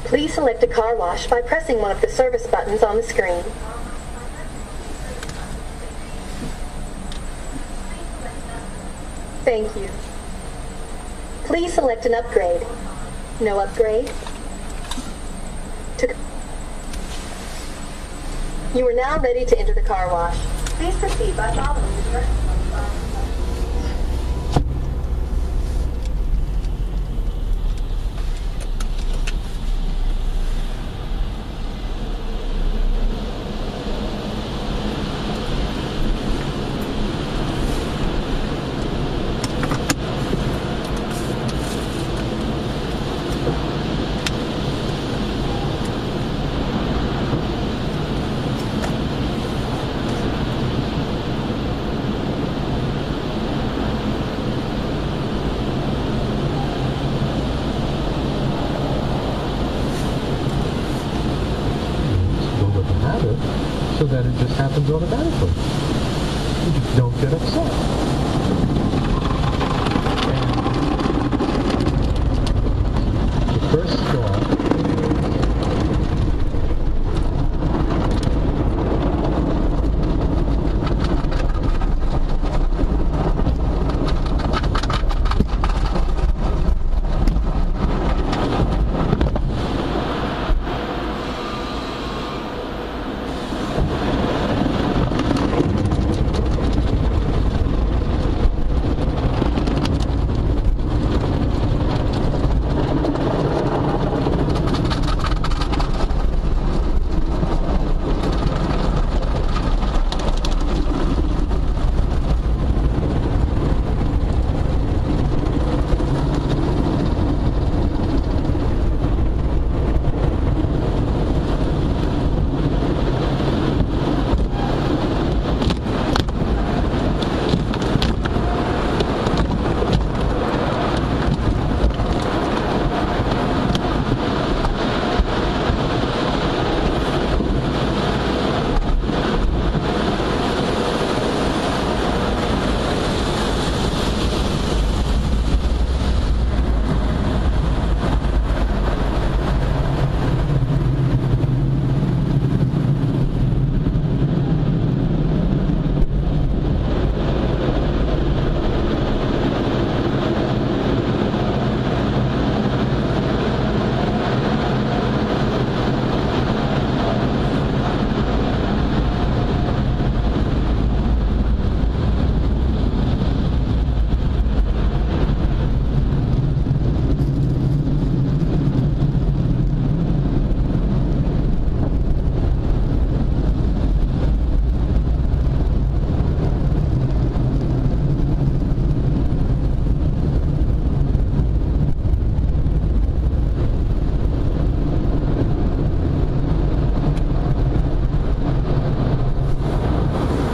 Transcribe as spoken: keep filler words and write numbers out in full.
Please select a car wash by pressing one of the service buttons on the screen. Thank you. Please select an upgrade. No upgrade? To you are now ready to enter the car wash. Please proceed by following the directions on the sign. So that it just happens automatically. You just don't get upset.